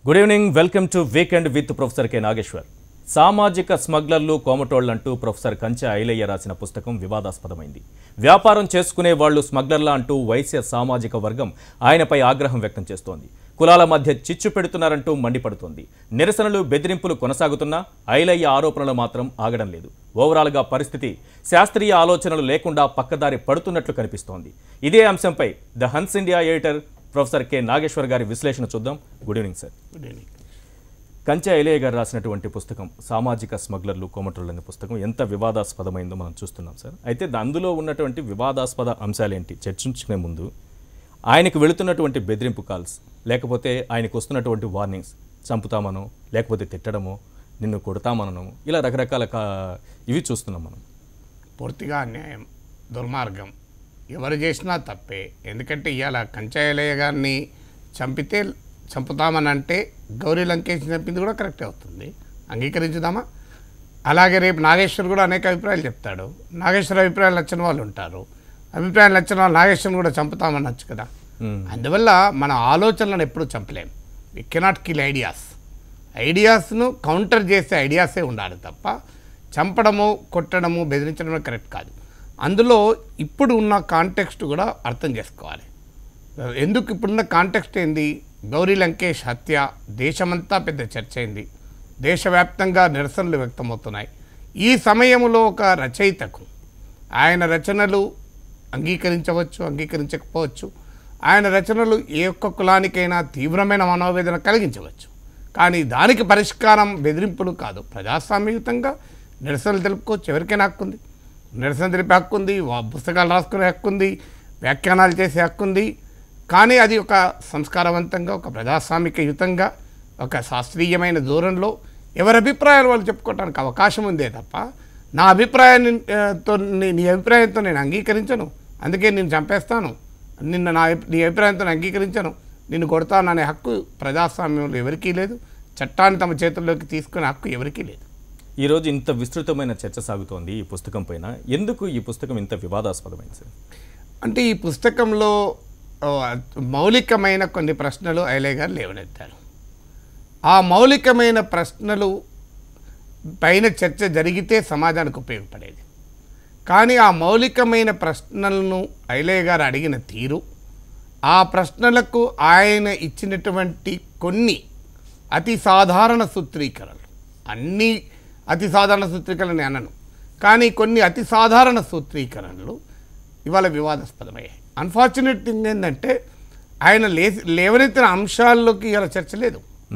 Good evening, welcome to weekend with professor K Nageshwar. సామాజిక స్మగ్లర్లు కోమటోళ్లంటూ professor కంచె ఐలయ్య రాసిన పుస్తకం వివాదాస్పదమైంది. వ్యాపారం చేసుకునే వాళ్లు స్మగ్లర్ల అంటూ వైశ్య సామాజిక వర్గం ఆయనపై ఆగ్రహం వ్యక్తం చేస్తోంది. కులాల మధ్య చిచ్చు పెడుతున్నారంటూ మండిపడుతోంది. నిరసనలు, బెదిరింపులు కొనసాగుతున్నా ఐలయ్య ఆరోపణలు మాత్రం ఆగడం లేదు. ఓవరాల్గా పరిస్థితి శాస్త్రీయ ఆలోచనలు లేకుండా పక్కదారి పడుతున్నట్లు కనిపిస్తోంది. ఇదే అంశంపై the Hans India editor professor K Nageshwar గారి విశ్లేషణ చూద్దాం. Good evening sir. Good evening. Kanche Ilaiah గారు రాసినటువంటి పుస్తకం సామాజిక స్మగ్లర్లు కోమటోళ్ళు అనే పుస్తకం ఎంత వివాదాస్పదమైందో మనం చూస్తున్నాం సార్. అయితే అందులో ఉన్నటువంటి వివాదాస్పద అంశాలేంటి చర్చించుకునే ముందు ఆయనకు వెళుతున్నటువంటి బెదిరింపు కాల్స్, లేకపోతే ఆయనకు వస్తున్నటువంటి వార్నింగ్స్, చంపుతామనో లేకపోతే తిట్టడమో, నిన్ను కొడతామనో, ఇలా రకరకాల ఇవి చూస్తున్నాం మనం. పూర్తిగా అన్యాయం, దుర్మార్గం. ఎవరు చేసినా తప్పే. ఎందుకంటే ఇవాళ కంచె ఐలయ్య గారిని చంపితే చంపుతామని అంటే గౌరీ లంకేష్ చంపింది కూడా కరెక్టే అవుతుంది, అంగీకరించుదామా? అలాగే రేపు నాగేశ్వర్ కూడా అనేక అభిప్రాయాలు చెప్తాడు. నాగేశ్వర్ అభిప్రాయాలు నచ్చిన వాళ్ళు ఉంటారు, అభిప్రాయాలు నచ్చిన వాళ్ళు నాగేశ్వరం కూడా చంపుతామనొచ్చు కదా. అందువల్ల మన ఆలోచనలను ఎప్పుడూ చంపలేం. వి కెనాట్ కిల్ ఐడియాస్ను కౌంటర్ చేసే ఐడియాసే ఉండాలి తప్ప చంపడము, కొట్టడము, బెదిరించడము కరెక్ట్ కాదు. అందులో ఇప్పుడు ఉన్న కాంటెక్స్ట్ కూడా అర్థం చేసుకోవాలి. ఎందుకు ఇప్పుడున్న కాంటెక్స్ట్ ఏంది? గౌరీ లంకేష్ హత్య దేశమంతా పెద్ద చర్చ అయింది, దేశవ్యాప్తంగా నిరసనలు వ్యక్తమవుతున్నాయి. ఈ సమయంలో ఒక రచయితకు ఆయన రచనలు అంగీకరించవచ్చు, అంగీకరించకపోవచ్చు. ఆయన రచనలు ఏ ఒక్క కులానికైనా తీవ్రమైన మనోవేదన కలిగించవచ్చు. కానీ దానికి పరిష్కారం బెదిరింపులు కాదు. ప్రజాస్వామ్యయుతంగా నిరసనలు తెలుపుకోవచ్చు, ఎవరికైనా హక్కు ఉంది. నిరసన తెలిపే హక్కు ఉంది, పుస్తకాలు రాసుకునే హక్కు ఉంది, వ్యాఖ్యానాలు చేసే హక్కు ఉంది. కానీ అది ఒక సంస్కారవంతంగా, ఒక ప్రజాస్వామికయుతంగా, ఒక శాస్త్రీయమైన ధోరణిలో ఎవరి అభిప్రాయాలు వాళ్ళు చెప్పుకోవడానికి అవకాశం ఉందే తప్ప నా అభిప్రాయంతో నీ అభిప్రాయంతో నేను అంగీకరించను, అందుకే నేను చంపేస్తాను, నీ అభిప్రాయంతో నేను అంగీకరించను, నిన్ను కొడతాను అనే హక్కు ప్రజాస్వామ్యంలో ఎవరికీ లేదు. చట్టాన్ని తమ చేతుల్లోకి తీసుకునే హక్కు ఎవరికీ లేదు. ఈరోజు ఇంత విస్తృతమైన చర్చ సాగుతోంది ఈ పుస్తకం పైన. ఎందుకు ఈ పుస్తకం ఇంత వివాదాస్పదమైంది సార్? అంటే ఈ పుస్తకంలో మౌలికమైన కొన్ని ప్రశ్నలు ఐలయ్య గారు లేవనెత్తారు. ఆ మౌలికమైన ప్రశ్నలు పైన చర్చ జరిగితే సమాజానికి ఉపయోగపడేది. కానీ ఆ మౌలికమైన ప్రశ్నలను ఐలయ్య గారు అడిగిన తీరు, ఆ ప్రశ్నలకు ఆయన ఇచ్చినటువంటి కొన్ని అతి సాధారణ సూత్రీకరణలు, అన్నీ అతి సాధారణ సూత్రీకరణని అనను, కానీ కొన్ని అతి సాధారణ సూత్రీకరణలు ఇవాళ వివాదాస్పదమయ్యాయి. అన్ఫార్చునేట్ థింగ్ ఏంటంటే ఆయన లేవనెత్తిన అంశాల్లోకి ఇవాళ చర్చ లేదు.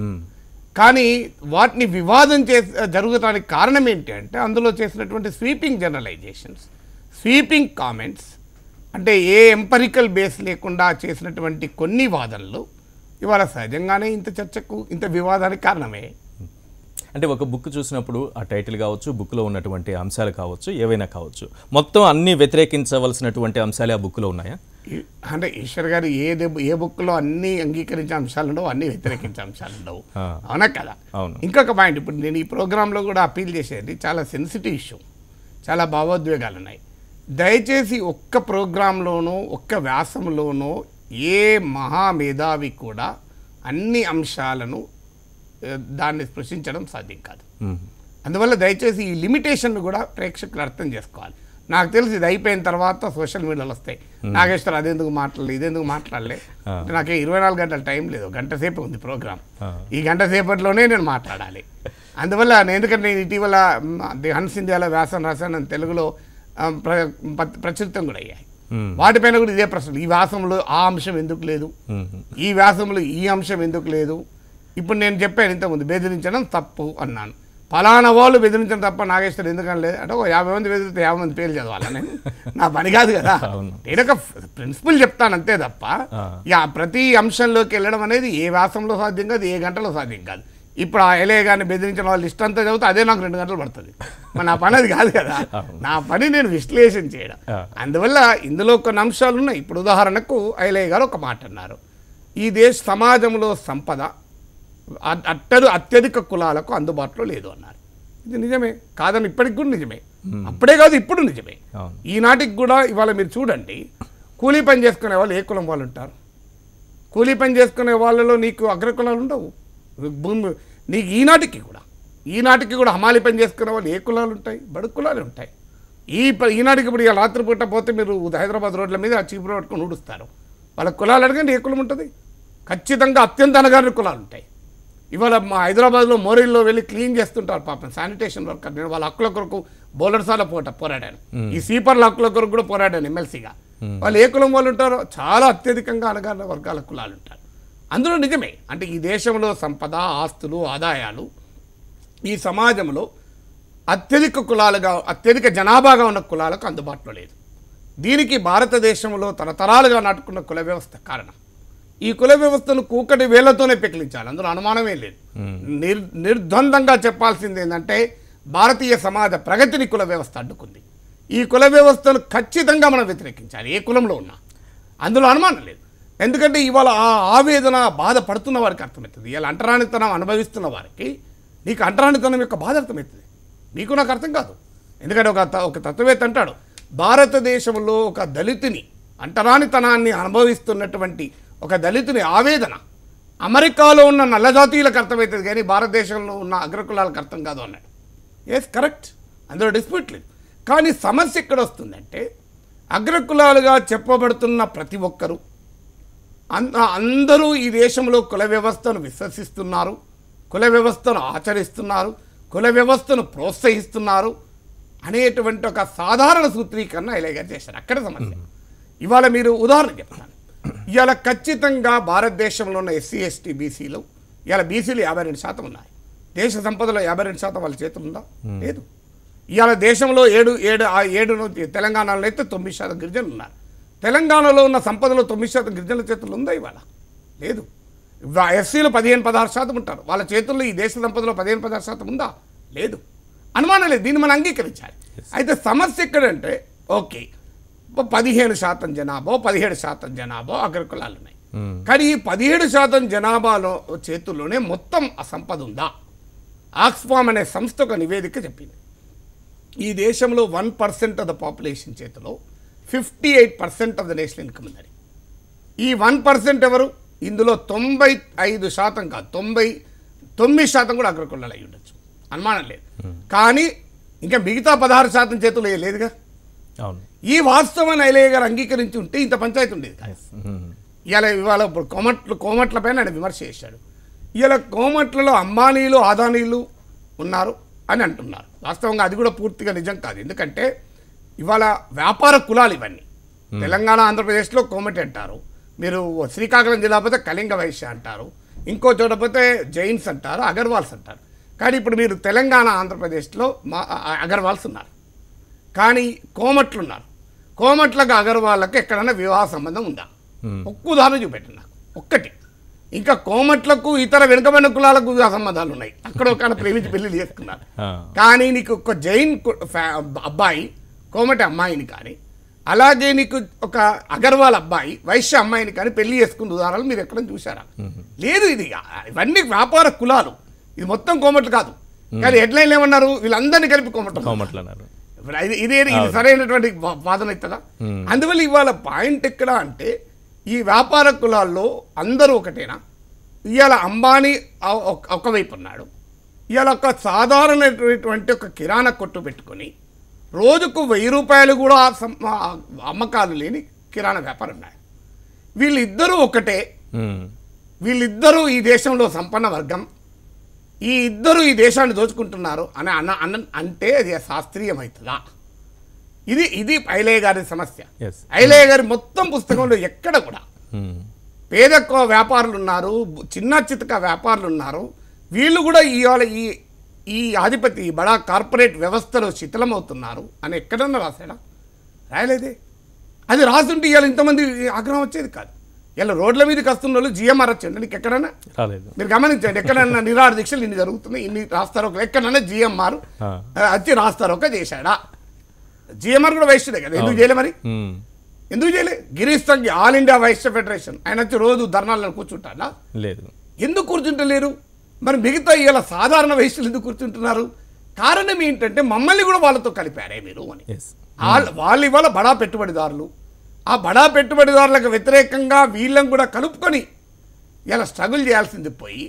కానీ వాటిని వివాదం జరగడానికి కారణం ఏంటి అంటే అందులో చేసినటువంటి స్వీపింగ్ జనరలైజేషన్స్, స్వీపింగ్ కామెంట్స్, అంటే ఏ ఎంపరికల్ బేస్ లేకుండా చేసినటువంటి కొన్ని వాదనలు ఇవాళ సహజంగానే ఇంత చర్చకు, ఇంత వివాదానికి కారణమే. అంటే ఒక బుక్ చూసినప్పుడు ఆ టైటిల్ కావచ్చు, బుక్లో ఉన్నటువంటి అంశాలు కావచ్చు, ఏవైనా కావచ్చు, మొత్తం అన్ని వ్యతిరేకించవలసినటువంటి అంశాలే ఆ బుక్లో ఉన్నాయా? అంటే ఈశ్వర్ గారు ఏ బుక్లో అన్ని అంగీకరించే అంశాలు ఉండవు, అన్ని వ్యతిరేకించే అంశాలు ఉండవు, అవునా కదా? ఇంకొక పాయింట్, ఇప్పుడు నేను ఈ ప్రోగ్రాంలో కూడా అప్పీల్ చేసేది చాలా సెన్సిటివ్ ఇష్యూ, చాలా భావోద్వేగాలు ఉన్నాయి. దయచేసి ఒక్క ప్రోగ్రాంలోనో ఒక్క వ్యాసంలోనో ఏ మహామేధావి కూడా అన్ని అంశాలను దాన్ని స్పృశించడం సాధ్యం కాదు. అందువల్ల దయచేసి ఈ లిమిటేషన్ కూడా ప్రేక్షకులు అర్థం చేసుకోవాలి. నాకు తెలిసి ఇది అయిపోయిన తర్వాత సోషల్ మీడియాలో వస్తాయి, నాగేశ్వర్ అదెందుకు మాట్లాడలేదు, ఇదెందుకు మాట్లాడలే. నాకు 24 గంటల టైం లేదు, గంట సేపు ఉంది ప్రోగ్రామ్, ఈ గంట సేపట్లోనే నేను మాట్లాడాలి. అందువల్ల ఎందుకంటే నేను ఇటీవల ది హన్స్ ఇండియాలో వ్యాసం రాశాను, తెలుగులో ప్రచురితం కూడా అయ్యాయి. వాటిపైన కూడా ఇదే ప్రశ్నలు, ఈ వ్యాసంలో ఆ అంశం ఎందుకు లేదు, ఈ వ్యాసంలో ఈ అంశం ఎందుకు లేదు. ఇప్పుడు నేను చెప్పాను ఇంతకుముందు, బెదిరించడం తప్పు అన్నాను. ఫలానా వాళ్ళు బెదిరించడం తప్ప నాగేశ్వర్ ఎందుకని లేదు అంటే 50 మంది బెదిరితే 50 మంది పేర్లు చదవాలి, నేను నా పని కాదు కదా. నేను ఒక ప్రిన్సిపల్ చెప్తాను అంతే తప్ప ప్రతి అంశంలోకి వెళ్ళడం అనేది ఏ వ్యాసంలో సాధ్యం కాదు, ఏ గంటలో సాధ్యం కాదు. ఇప్పుడు ఆ ఐలయ్య గారిని బెదిరించిన వాళ్ళు లిస్ట్ అంతా చదివితే అదే నాకు 2 గంటలు పడుతుంది. మరి నా పని అది కాదు కదా, నా పని నేను విశ్లేషణ చేయడం. అందువల్ల ఇందులో కొన్ని అంశాలు ఉన్నాయి. ఇప్పుడు ఉదాహరణకు ఐలయ్య గారు ఒక మాట అన్నారు, ఈ సమాజంలో సంపద అత్యధిక కులాలకు అందుబాటులో లేదు అన్నారు. ఇది నిజమే కాదని ఇప్పటికి కూడా నిజమే, అప్పుడే కాదు ఇప్పుడు నిజమే. ఈనాటికి కూడా ఇవాళ మీరు చూడండి, కూలీ పని చేసుకునే వాళ్ళు ఏ కులం వాళ్ళు ఉంటారు? కూలీ పని చేసుకునే వాళ్ళలో నీకు అగ్రకులాలు ఉండవు, భూమి నీకు ఈనాటికి కూడా హమాలి పని చేసుకునే వాళ్ళు ఏ కులాలు ఉంటాయి? బడుగు కులాలు ఉంటాయి. ఈనాటికి ఇప్పుడు ఇలా రాత్రిపూట పోతే మీరు హైదరాబాద్ రోడ్ల మీద ఆ చీపురు పట్టుకొని ఊడుస్తారు. వాళ్ళ కులాలు అడగండి, ఏ కులం ఉంటుంది? ఖచ్చితంగా అత్యంత అనగారిన కులాలు ఉంటాయి. ఇవాళ మా హైదరాబాద్లో మోరీల్లో వెళ్ళి క్లీన్ చేస్తుంటారు పాపం, శానిటేషన్ వర్కర్. నేను వాళ్ళ హక్కుల కొరకు బౌలర్సాల పోరాడాను. ఈ సీపర్ల హక్కుల కొరకు కూడా పోరాడాను ఎమ్మెల్సీగా. వాళ్ళు ఏ కులం వాళ్ళు ఉంటారో చాలా అత్యధికంగా అనగారిన వర్గాల కులాలు ఉంటారు. అందులో నిజమే, అంటే ఈ దేశంలో సంపద, ఆస్తులు, ఆదాయాలు ఈ సమాజంలో అత్యధిక జనాభాగా ఉన్న కులాలకు అందుబాటులో లేదు. దీనికి భారతదేశంలో తరతరాలుగా నాటుకున్న కుల వ్యవస్థ కారణం. ఈ కుల వ్యవస్థను కూకటి వేళ్లతోనే పెకిలించాలి, అందులో అనుమానమే లేదు. నిర్ద్వందంగా చెప్పాల్సింది ఏంటంటే భారతీయ సమాజ ప్రగతిని కుల వ్యవస్థ అడ్డుకుంది. ఈ కుల వ్యవస్థను ఖచ్చితంగా మనం వ్యతిరేకించాలి, ఏ కులంలో ఉన్నా. అందులో అనుమానం లేదు. ఎందుకంటే ఇవాళ ఆ ఆవేదన, బాధ పడుతున్న వారికి అర్థమవుతుంది. ఇలా అంటరానితనం అనుభవిస్తున్న వారికి నీకు అంటరానితనం యొక్క బాధ అర్థమవుతుంది, నీకు నాకు అర్థం కాదు. ఎందుకంటే ఒక తత్వవేత్త అంటాడు, భారతదేశంలో ఒక దళితుని అంటరానితనాన్ని అనుభవిస్తున్నటువంటి ఒక దళితుని ఆవేదన అమెరికాలో ఉన్న నల్లజాతీయులకు అర్థమవుతుంది కానీ భారతదేశంలో ఉన్న అగ్రకులాలకు అర్థం కాదు అన్నాడు. ఎస్, కరెక్ట్, అందులో డిస్ప్యూట్ లేదు. కానీ సమస్య ఎక్కడ వస్తుందంటే అగ్రకులాలుగా చెప్పబడుతున్న ప్రతి ఒక్కరూ అందరూ ఈ దేశంలో కుల వ్యవస్థను విశ్వసిస్తున్నారు, కుల వ్యవస్థను ఆచరిస్తున్నారు, కుల వ్యవస్థను ప్రోత్సహిస్తున్నారు అనేటువంటి ఒక సాధారణ సూత్రీకరణ ఇలాగ చేశారు. అక్కడ సమస్య. ఇవాళ మీరు ఉదాహరణ చెప్తాను. ఇవాళ ఖచ్చితంగా భారతదేశంలో ఉన్న ఎస్సీ, ఎస్టీ, బీసీలు, ఇవాళ బీసీలు 52% ఉన్నాయి. దేశ సంపదలో 52% వాళ్ళ చేతులు ఉందా? లేదు. ఇవాళ దేశంలో 7 తెలంగాణలో అయితే 9% గిరిజనులు ఉన్నారు. తెలంగాణలో ఉన్న సంపదలో 9% గిరిజనుల చేతులు ఉందా? ఇవాళ లేదు. ఎస్సీలు 15-16% ఉంటారు, వాళ్ళ చేతుల్లో ఈ దేశ సంపదలో 15-16% ఉందా? లేదు. అనుమానం లేదు, దీన్ని మనం అంగీకరించాలి. అయితే సమస్య ఎక్కడంటే ఓకే 15% జనాభా 17% జనాభా అగ్రకులాలు ఉన్నాయి. కానీ ఈ 17% జనాభాలో చేతుల్లోనే మొత్తం ఆ సంపద ఉందా? ఆక్స్ఫామ్ అనే సంస్థ ఒక నివేదిక చెప్పింది, ఈ దేశంలో 1% ఆఫ్ ద పాపులేషన్ చేతిలో 58% ఆఫ్ ద నేషనల్ ఇన్కమ్ ఉందని. ఈ 1% ఎవరు? ఇందులో 95% కాదు 99% కూడా అగ్రకులాలు అయి ఉండొచ్చు, అనుమానం లేదు. కానీ ఇంకా మిగతా 16% చేతులు లేదుగా. ఈ వాస్తవాన్ని ఐలయ్య గారు అంగీకరించి ఉంటే ఇంత పంచాయతీ ఉండేది. ఇవాళ ఇప్పుడు కోమట్ల పైన ఆయన విమర్శ చేశాడు. ఇలా కోమట్లలో అంబానీలు, ఆదానీలు ఉన్నారు అని అంటున్నారు. వాస్తవంగా అది కూడా పూర్తిగా నిజం కాదు. ఎందుకంటే ఇవాళ వ్యాపార కులాలు ఇవన్నీ. తెలంగాణ, ఆంధ్రప్రదేశ్లో కోమటి అంటారు, మీరు శ్రీకాకుళం జిల్లా పోతే కళింగ వైశ్య అంటారు, ఇంకో చోట పోతే జైన్స్ అంటారు, అగర్వాల్స్ అంటారు. కానీ ఇప్పుడు మీరు తెలంగాణ, ఆంధ్రప్రదేశ్లో అగర్వాల్స్ ఉన్నారు, కానీ కోమట్లు ఉన్నారు. కోమట్లకు అగర్వాళ్ళకు ఎక్కడైనా వివాహ సంబంధం ఉందా? ఒక్క ఉదాహరణ చూపెట్టండి నాకు, ఒక్కటి. ఇంకా కోమట్లకు ఇతర వెనుకబడిన కులాలకు వివాహ సంబంధాలు ఉన్నాయి, అక్కడ ఒక ప్రేమించి పెళ్లి చేసుకున్నారు. కానీ నీకు ఒక జైన్ అబ్బాయి కోమటి అమ్మాయిని కానీ, అలాగే నీకు ఒక అగర్వాల్ అబ్బాయి వైశ్య అమ్మాయిని కానీ పెళ్లి చేసుకున్న ఉదాహరణలు మీరు ఎక్కడ చూసారా? లేదు. ఇది ఇవన్నీ వ్యాపార కులాలు, ఇది మొత్తం కోమట్లు కాదు. కానీ హెడ్లైన్లు ఏమన్నారు? వీళ్ళందరినీ కలిపి కోమట్లు అన్నారు. ఇది సరైనటువంటి వాదన అవుతుందా? అందువల్ల ఇవాళ పాయింట్ ఎక్కడ అంటే ఈ వ్యాపార కులాల్లో అందరూ ఒకటేనా? ఇవాళ అంబానీ ఒకవైపు ఉన్నాడు, ఇవాళ ఒక సాధారణమైనటువంటి ఒక కిరాణా కొట్టు పెట్టుకొని రోజుకు 1000 రూపాయలు కూడా అమ్మకాలు లేని కిరాణా వ్యాపారం ఉన్నాయి. వీళ్ళిద్దరూ ఒకటే, వీళ్ళిద్దరూ ఈ దేశంలో సంపన్న వర్గం, ఈ ఇద్దరు ఈ దేశాన్ని దోచుకుంటున్నారు అని అంటే అది శాస్త్రీయమవుతుందా? ఇది ఐలయ్య గారి సమస్య. ఐలయ్య గారి మొత్తం పుస్తకంలో ఎక్కడ కూడా పేద వ్యాపారులు ఉన్నారు, చిన్న చితక వ్యాపారులు ఉన్నారు, వీళ్ళు కూడా ఇవాళ ఈ ఆధిపత్య ఈ బడా కార్పొరేట్ వ్యవస్థలో శిథిలమవుతున్నారు అని ఎక్కడన్నా రాశాడా? రాయలేదే. అది రాసుంటే ఇవాళ ఇంతమంది ఆగ్రహం వచ్చేది కాదు. ఇలా రోడ్ల మీదకి వస్తున్న వాళ్ళు జిఎంఆర్ వచ్చండి, నీకు ఎక్కడన్నా మీరు గమనించండి, ఎక్కడన్నా నిరాహార దీక్షలు ఇన్ని జరుగుతున్నాయి, ఇన్ని రాస్తారు ఒక, ఎక్కడన్నా జిఎంఆర్ వచ్చి రాస్తారు ఒక చేశాడా? జిఎంఆర్ కూడా వైశ్యుడే కదా, ఎందుకు చేయలే? మరి ఎందుకు చేయలే? Girish Sanghi all India Vaishya federation ఆయన వచ్చి రోజు ధర్నాలను కూర్చుంటాడా? లేదు. ఎందుకు కూర్చుంటలేరు? మరి మిగతా ఇలా సాధారణ వైశ్యులు ఎందుకు కూర్చుంటున్నారు? కారణం ఏంటంటే మమ్మల్ని కూడా వాళ్ళతో కలిపారే మీరు అని. వాళ్ళు ఇవాళ బడా పెట్టుబడిదారులు, ఆ బడా పెట్టుబడిదారులకు వ్యతిరేకంగా వీళ్ళని కూడా కలుపుకొని ఇలా స్ట్రగుల్ చేయాల్సింది పోయి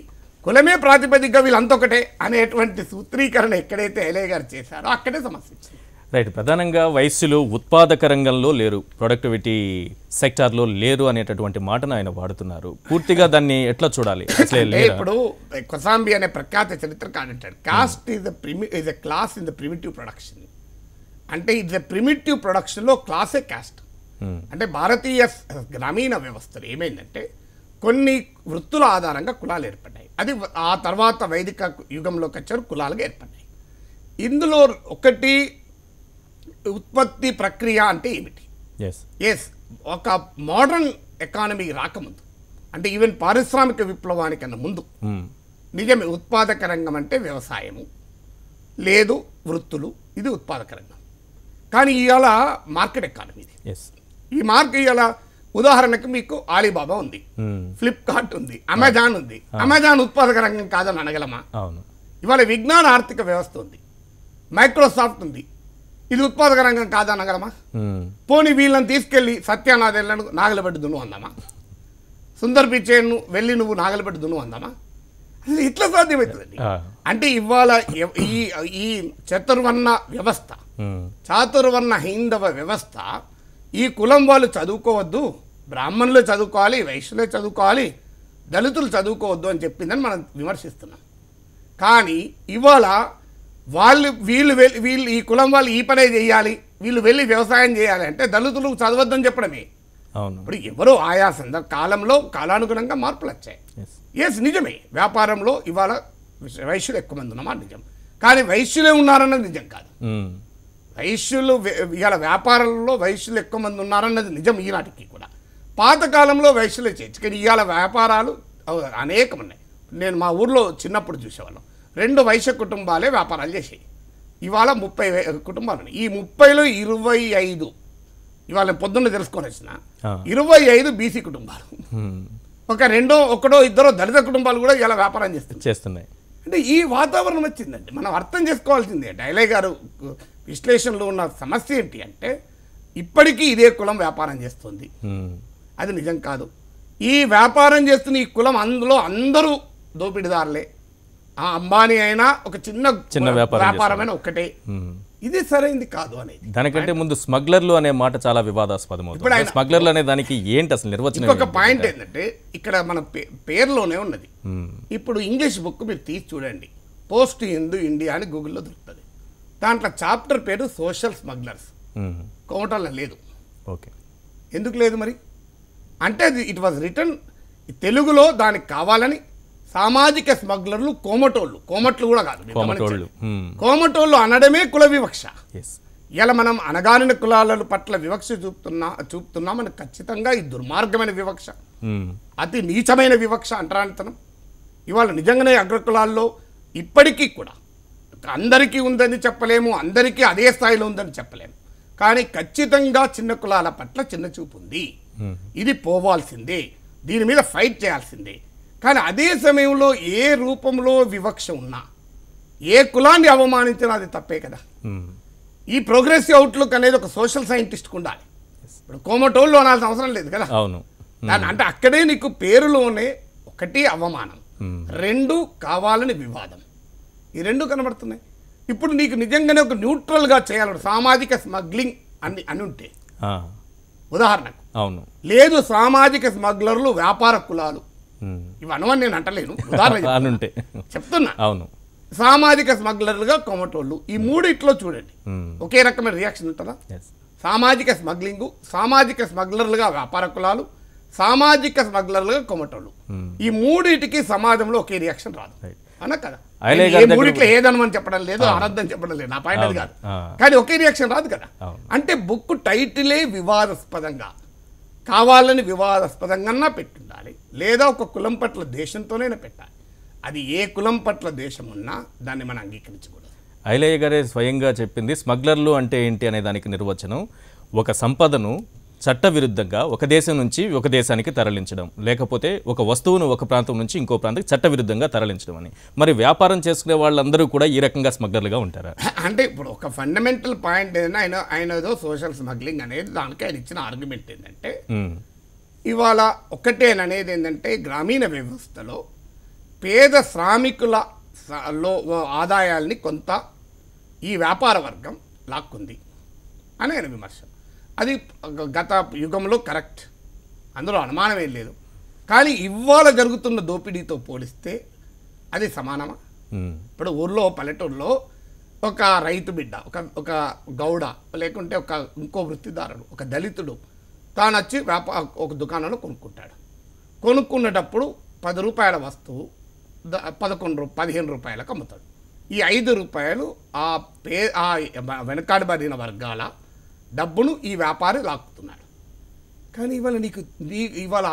కులమే ప్రాతిపదికగా వీళ్ళంతా ఒకటే అనేటువంటి సూత్రీకరణ ఎక్కడైతే ఐలయ్య గారు చేశారో అక్కడే సమస్య వచ్చింది. రైట్. ప్రధానంగా వైశ్యులు ఉత్పాదక రంగంలో లేరు, ప్రొడక్టివిటీ సెక్టార్లో లేరు అనేటటువంటి మాటను ఆయన వాడుతున్నారు. పూర్తిగా దాన్ని ఎట్లా చూడాలి? ఇప్పుడు కొసాంబి అనే ప్రఖ్యాత చరిత్రకారుడు అంటాడు, caste is a class in the primitive production. అంటే ఇట్స్ ఎ ప్రిమిటివ్ ప్రొడక్షన్లో క్లాసే కాస్ట్. అంటే భారతీయ గ్రామీణ వ్యవస్థలో ఏమైందంటే కొన్ని వృత్తుల ఆధారంగా కులాలు ఏర్పడ్డాయి. అది ఆ తర్వాత వైదిక యుగంలోకి వచ్చారు కులాలుగా ఏర్పడ్డాయి. ఇందులో ఒకటి ఉత్పత్తి ప్రక్రియ అంటే ఏమిటి? ఎస్, ఒక మోడర్న్ ఎకానమీ రాకముందు, అంటే ఈవెన్ పారిశ్రామిక విప్లవానికన్నా ముందు నిజమే ఉత్పాదక రంగం అంటే వ్యవసాయము లేదు వృత్తులు, ఇది ఉత్పాదక రంగం. కానీ ఇవాళ మార్కెట్ ఎకానమీ ఇది. ఈ మార్కెట్ ఇవాళ ఉదాహరణకు మీకు ఆలీబాబా ఉంది, ఫ్లిప్కార్ట్ ఉంది, అమెజాన్ ఉంది. అమెజాన్ ఉత్పాదక రంగం కాదని అనగలమా? ఇవాళ విజ్ఞాన ఆర్థిక వ్యవస్థ ఉంది, మైక్రోసాఫ్ట్ ఉంది, ఇది ఉత్పాదక రంగం కాదనగలమా? పోనీ వీళ్ళని తీసుకెళ్ళి సత్యానాథేళ్లను నాగలబెట్టి దున్ను అందామా? సుందర్ పిచ్చేను వెళ్ళి నువ్వు నాగలబెట్టి దున్ను అందామా? అసలు ఇట్లా సాధ్యమవుతుందండి. అంటే ఇవాళ ఈ చతుర్వర్ణ వ్యవస్థ, చాతుర్వర్ణ హైందవ వ్యవస్థ, ఈ కులం వాళ్ళు చదువుకోవద్దు, బ్రాహ్మణులు చదువుకోవాలి, వైశ్యులే చదువుకోవాలి, దళితులు చదువుకోవద్దు అని చెప్పిందని మనం విమర్శిస్తున్నాం. కానీ ఇవాళ వీళ్ళు ఈ కులం వాళ్ళు ఈ పనే చేయాలి, వీళ్ళు వెళ్ళి వ్యవసాయం చేయాలి అంటే దళితులు చదవద్దని చెప్పడమే. ఇప్పుడు ఎవరో ఆయా కాలంలో కాలానుగుణంగా మార్పులు వచ్చాయి. ఎస్, నిజమే. వ్యాపారంలో ఇవాళ వైశ్యులు ఎక్కువ మంది ఉన్నమాట నిజం. కానీ వైశ్యులే ఉన్నారన్నది నిజం కాదు. వైశ్యులు ఇవాళ వ్యాపారంలో వైశ్యులు ఎక్కువ మంది ఉన్నారన్నది నిజం ఈనాటికి కూడా. పాతకాలంలో వైశ్యులే చేయొచ్చు, కానీ ఇవాళ వ్యాపారాలు అనేకం ఉన్నాయి. నేను మా ఊర్లో చిన్నప్పుడు చూసేవాళ్ళం, 2 వైశ్య కుటుంబాలే వ్యాపారాలు చేసాయి. ఇవాళ 30 కుటుంబాలు ఉన్నాయి. ఈ 30లో 25 ఇవాళ పొద్దున్న తెలుసుకొని వచ్చిన 25 బీసీ కుటుంబాలు, ఒకటో ఇద్దరో దళిత కుటుంబాలు కూడా ఇలా వ్యాపారం చేస్తున్నాయి. అంటే ఈ వాతావరణం వచ్చిందండి. మనం అర్థం చేసుకోవాల్సిందే. ఐలయ్య గారు విశ్లేషణలో ఉన్న సమస్య ఏంటి అంటే ఇప్పటికీ ఇదే కులం వ్యాపారం చేస్తుంది, అది నిజం కాదు. ఈ వ్యాపారం చేస్తున్న ఈ కులం అందులో అందరూ దోపిడీదారులే. ఆ అంబానీ అయినా ఒక చిన్న వ్యాపారమైన ఒక్కటే, ఇది సరైంది కాదు అనేది. దానికంటే ముందు స్మగ్లర్లు అనే మాట చాలా వివాదాస్పదం అవుతుంది. స్మగ్లర్లు అనే దానికి ఏంటి అసలు నిర్వచనం? ఒక పాయింట్ ఏంటంటే ఇక్కడ మన పేరులోనే ఉన్నది. ఇప్పుడు ఇంగ్లీష్ బుక్ మీరు తీసి చూడండి, పోస్ట్ హిందూ ఇండియా అని గూగుల్లో దొరుకుతుంది. దాంట్లో చాప్టర్ పేరు సోషల్ స్మగ్లర్స్. కోమటోళ్ళ లేదు. ఓకే, ఎందుకు లేదు మరి అంటే ఇట్ వాజ్ రిటర్న్ తెలుగులో దానికి కావాలని సామాజిక స్మగ్లర్లు కోమట్లు కూడా కాదు, కోమటోళ్ళు అనడమే కుల వివక్ష. ఇలా మనం అనగానిన కులాల పట్ల వివక్ష చూపుతున్నా మనకు ఖచ్చితంగా ఈ దుర్మార్గమైన వివక్ష, అతి నీచమైన వివక్ష, అంటరానితనం. ఇవాళ నిజంగానే అగ్రకులాల్లో ఇప్పటికీ కూడా అందరికీ ఉందని చెప్పలేము, అందరికీ అదే స్థాయిలో ఉందని చెప్పలేము. కానీ ఖచ్చితంగా చిన్న కులాల పట్ల చిన్న చూపు ఉంది. ఇది పోవాల్సిందే, దీని మీద ఫైట్ చేయాల్సిందే. కానీ అదే సమయంలో ఏ రూపంలో వివక్ష ఉన్నా, ఏ కులాన్ని అవమానించినా అది తప్పే కదా. ఈ ప్రోగ్రెసివ్ అవుట్లుక్ అనేది ఒక సోషల్ సైంటిస్ట్కి ఉండాలి. ఇప్పుడు కోమటోళ్ళు అనాల్సిన అవసరం లేదు కదా. అంటే అక్కడే నీకు పేరులోనే ఒకటి అవమానం, 2 కావాలని వివాదం, ఈ 2 కనబడుతున్నాయి. ఇప్పుడు నీకు నిజంగానే ఒక న్యూట్రల్గా చేయాలి. సామాజిక స్మగ్లింగ్ అని ఉంటే ఉదాహరణకు, లేదు సామాజిక స్మగ్లర్లు వ్యాపార కులాలు ఇవన్నవని నేను అంటలేను, ఉదాహరణ చెప్తున్నా. సామాజిక స్మగ్లర్లుగా కోమటోళ్ళు, ఈ 3 ఇట్లో చూడండి ఒకే రకమైన రియాక్షన్ ఉంటుందా? సామాజిక స్మగ్లింగ్, సామాజిక స్మగ్లర్లుగా వ్యాపార కులాలు, సామాజిక స్మగ్లర్లుగా కోమటోళ్ళు, ఈ 3టికి సమాజంలో ఒకే రియాక్షన్ రాదు అన్న కదా. 3 ఏదనమని చెప్పడం లేదు, అనర్థం చెప్పడం లేదు, నా పాయింట్ అది కాదు. కానీ ఒకే రియాక్షన్ రాదు కదా. అంటే బుక్ టైటిలే వివాదాస్పదంగా, కావాలని వివాదాస్పదంగా పెట్టుండాలి, లేదా ఒక కులం పట్ల దేశంతోనే పెట్టాలి. అది ఏ కులం పట్ల దేశం ఉన్నా దాన్ని మనం అంగీకరించకూడదు. ఐలయ్య గారే స్వయంగా చెప్పింది. స్మగ్లర్లు అంటే ఏంటి అనే దానికి నిర్వచనం, ఒక సంపదను చట్టవిరుద్ధంగా ఒక దేశం నుంచి ఒక దేశానికి తరలించడం, లేకపోతే ఒక వస్తువును ఒక ప్రాంతం నుంచి ఇంకో ప్రాంతానికి చట్టవిరుద్ధంగా తరలించడం అని. మరి వ్యాపారం చేసుకునే వాళ్ళందరూ కూడా ఈ రకంగా స్మగ్లర్లుగా ఉంటారా? అంటే ఇప్పుడు ఒక ఫండమెంటల్ పాయింట్ ఏదైనా ఆయన ఏదో సోషల్ స్మగ్లింగ్ అనేది దానికి ఆయన ఇచ్చిన ఆర్గ్యుమెంట్ ఏంటంటే, ఇవాళ ఒకటేననేది ఏంటంటే గ్రామీణ వ్యవస్థలో పేద శ్రామికుల లో ఆదాయాల్ని కొంత ఈ వ్యాపార వర్గం లాక్కుంది అని ఆయన విమర్శ. అది గత యుగంలో కరెక్ట్, అందులో అనుమానం ఏం లేదు. కానీ ఇవాళ జరుగుతున్న దోపిడీతో పోలిస్తే అది సమానమా? ఇప్పుడు ఊర్లో పల్లెటూరులో ఒక రైతు బిడ్డ, ఒక గౌడ, లేకుంటే ఇంకో వృత్తిదారుడు, ఒక దళితుడు తాను వచ్చి ఒక దుకాణంలో కొనుక్కుంటాడు. కొనుక్కునేటప్పుడు 10 రూపాయల వస్తువు 15 రూపాయలకు అమ్ముతాడు. ఈ 5 రూపాయలు ఆ వెనకాడబడిన వర్గాల డబ్బును ఈ వ్యాపారి లాక్కుతున్నాడు. కానీ ఇవాళ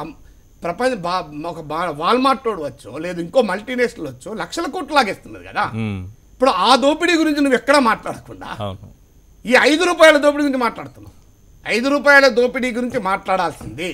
ఒక వాల్మార్ట్ వాడు వచ్చో లేదు ఇంకో మల్టీనేషనల్ వచ్చో లక్షల కోట్లు లాగేస్తున్నది కదా. ఇప్పుడు ఆ దోపిడీ గురించి నువ్వు ఎక్కడా మాట్లాడకుండా ఈ 5 రూపాయల దోపిడీ గురించి మాట్లాడుతున్నావు. 5 రూపాయల దోపిడీ గురించి మాట్లాడాల్సిందే.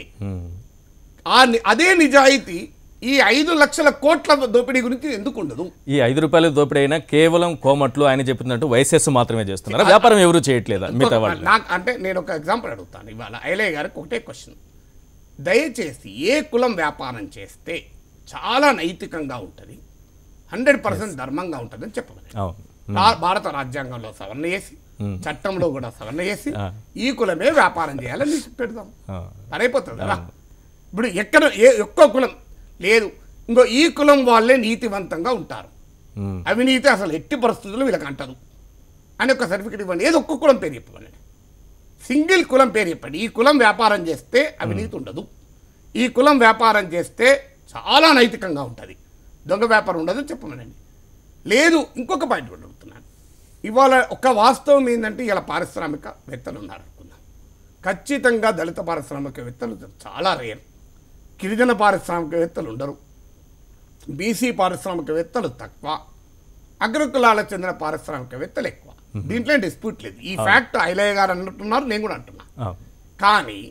అదే నిజాయితీ ఈ 5 లక్షల కోట్ల దోపిడీ గురించి ఎందుకు ఉండదు? ఈ 5 రూపాయల దోపిడీ అయినా కేవలం కోమట్లు ఆయన చెప్పినట్టు వైసెస్ మాత్రమే చేస్తున్నారు, వ్యాపారం ఎవరు చేయట్లేదా మిగతా వాళ్ళు? అంటే నేను ఒక ఎగ్జాంపుల్ అడుగుతాను. ఇవాళ ఐలయ్య గారికి ఒకటే క్వశ్చన్. దయచేసి ఏ కులం వ్యాపారం చేస్తే చాలా నైతికంగా ఉంటుంది, 100% ధర్మంగా ఉంటుందని చెప్పమని. భారత రాజ్యాంగంలో సవరణ చేసి, చట్టంలో కూడా సవరణ చేసి ఈ కులమే వ్యాపారం చేయాలని పెడదాం, పరైపోతుంది కదా. ఇప్పుడు ఎక్కడ ఒక్క కులం లేదు, ఇంకో ఈ కులం వాళ్ళే నీతివంతంగా ఉంటారు, అవినీతి అసలు ఎట్టి పరిస్థితుల్లో వీళ్ళకి అంటదు అని ఒక సర్టిఫికేట్ ఇవ్వండి. ఏదో ఒక్క కులం పేరు చెప్పండి, సింగిల్ కులం పేరు చెప్పండి. ఈ కులం వ్యాపారం చేస్తే అవినీతి ఉండదు, ఈ కులం వ్యాపారం చేస్తే చాలా నైతికంగా ఉంటుంది, దొంగ వ్యాపారం ఉండదు చెప్పమనండి. లేదు, ఇంకొక పాయింట్ కూడా అడుగుతున్నాను. ఇవాళ ఒక వాస్తవం ఏంటంటే ఇలా పారిశ్రామికవేత్తలు ఉన్నారు అనుకుందాం. ఖచ్చితంగా దళిత పారిశ్రామికవేత్తలు చాలా రేర్, గిరిజన పారిశ్రామికవేత్తలు ఉండరు, బీసీ పారిశ్రామికవేత్తలు తక్కువ, అగ్రకులాలకు చెందిన పారిశ్రామికవేత్తలు ఎక్కువ. దీంట్లో డిస్ప్యూట్ లేదు. ఈ ఫ్యాక్ట్ ఐలయ్య గారు అంటున్నారు, నేను కూడా అంటున్నా. కానీ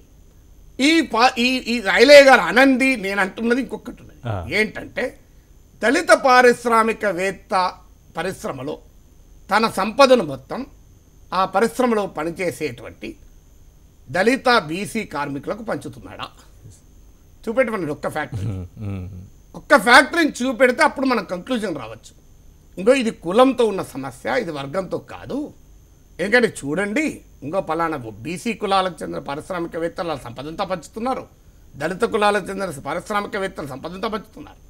ఈ ఐలయ్య గారు అనంది నేను అంటున్నది ఇంకొకటి ఉన్నది. ఏంటంటే దళిత పారిశ్రామికవేత్త పరిశ్రమలో తన సంపదను మొత్తం ఆ పరిశ్రమలో పనిచేసేటువంటి దళిత బీసీ కార్మికులకు పంచుతున్నాడా? చూపెట్టమన్నాడు ఒక్క ఫ్యాక్టరీని చూపెడితే అప్పుడు మనం కంక్లూజన్ రావచ్చు. ఇంకో ఇది కులంతో ఉన్న సమస్య, ఇది వర్గంతో కాదు. ఎందుకంటే చూడండి, ఇంకో పలానా బీసీ కులాలకు చెందిన పారిశ్రామికవేత్తలు సంపదంతా పంచుతున్నారు, దళిత కులాలకు చెందిన పారిశ్రామికవేత్తలు సంపదంతా పంచుతున్నారు.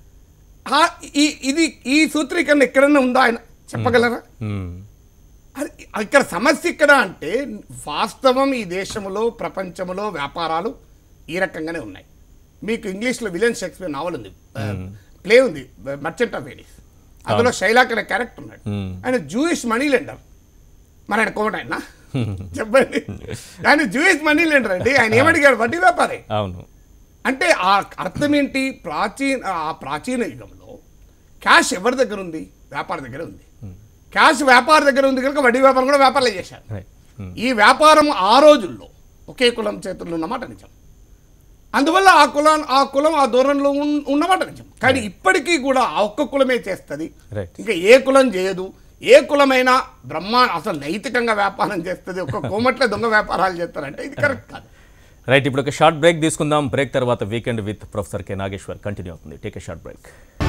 ఈ సూత్రీకరణ ఎక్కడన్నా ఉందా ఆయన చెప్పగలరా? ఇక్కడ సమస్య ఇక్కడ అంటే వాస్తవం ఈ దేశంలో ప్రపంచంలో వ్యాపారాలు ఈ రకంగానే ఉన్నాయి. మీకు ఇంగ్లీష్లో విలియం షేక్స్పియర్ నావల్ ఉంది, ప్లే ఉంది, మర్చెంట్ ఆఫ్ వెనీస్. అందులో షైలాక్ అనే క్యారెక్టర్ ఉన్నాడు. ఆయన జూయిష్ మనీ లెండర్. మరి ఆయన కోమట ఆయన చెప్పండి, ఆయన జూయిష్ మనీ లెండర్ అండి. ఆయన ఏమడిగాడు? వడ్డీ వ్యాపారి. అవును. అంటే ఆ అర్థం ఏంటి? ప్రాచీన యుగంలో క్యాష్ ఎవరి దగ్గర ఉంది? వ్యాపారి దగ్గర ఉంది. క్యాష్ వ్యాపారి దగ్గర ఉంది కనుక వడ్డీ వ్యాపారం కూడా వ్యాపారాలు చేశారు. ఈ వ్యాపారం ఆ రోజుల్లో ఒకే కులం చేతుల్లో ఉన్నమాట నిజం. అందువల్ల ఆ కులం ఆ దూరంలో ఉన్నమాట నిజం. కానీ ఇప్పటికీ కూడా ఆ ఒక్క కులమే చేస్తుంది, ఇంకా ఏ కులం చేయదు. ఏ కులమైనా అసలు నైతికంగా వ్యాపారం చేస్తుంది, ఒక్క కోమట్ల దొంగ వ్యాపారాలు చేస్తారంటే ఇది కరెక్ట్ కాదు. రైట్, ఇప్పుడు ఒక షార్ట్ బ్రేక్ తీసుకుందాం. బ్రేక్ తర్వాత weekend with professor K Nageshwar continue అవుతుంది. Take a short break.